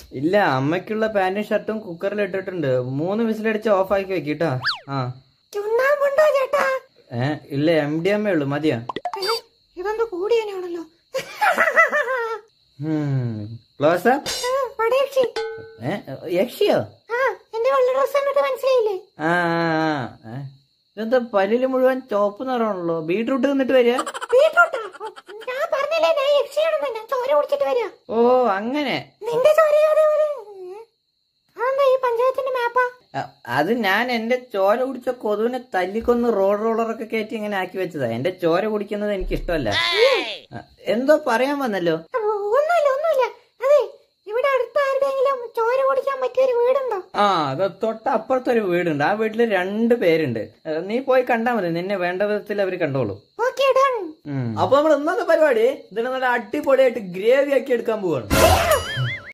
ഇല്ല, അമ്മയ്ക്കുള്ള പാന്റും ഷർട്ടും കുക്കറിൽ ഇട്ടിട്ടുണ്ട്. 3 വിസിലടിച്ച് ഓഫ് ആക്കി വെക്കിട്ടാ. ഇല്ല, MDMA ഉള്ളു, മതിയാ? ഇതൊന്ന് കൂടിയാണല്ലോ. ക്ലോസ് യക്ഷിയോ? ഇതെന്താ പല്ലില് മുഴുവൻ ചോപ്പ് നിറമാണല്ലോ. ബീട്രൂട്ട് തിന്നിട്ട് വരിക? ഓ അങ്ങനെ. അത് ഞാൻ എന്റെ ചോര കുടിച്ച കൊതുവിനെ തല്ലിക്കൊന്ന് റോളറൊക്കെ കയറ്റി ഇങ്ങനെ ആക്കി വെച്ചതാ. എന്റെ ചോര കുടിക്കുന്നത് എനിക്ക് ഇഷ്ടമല്ല. എന്തോ പറയാൻ വന്നല്ലോ. ചോര കുടിക്കാൻ പറ്റിയൊരു വീടുണ്ടോ? അത് തൊട്ടപ്പുറത്തൊരു വീടുണ്ട്. ആ വീട്ടില് 2 പേരുണ്ട്. നീ പോയി കണ്ടാ മതി, നിന്നെ വേണ്ട വിധത്തിൽ അവര് കണ്ടോളൂ. Okay, done. അപ്പൊ നമ്മൾ ഇന്നത്തെ പരിപാടി ഇതിനെ നല്ല അടിപൊളിയായിട്ട് ഗ്രേവി ആക്കി എടുക്കാൻ പോവാണ്.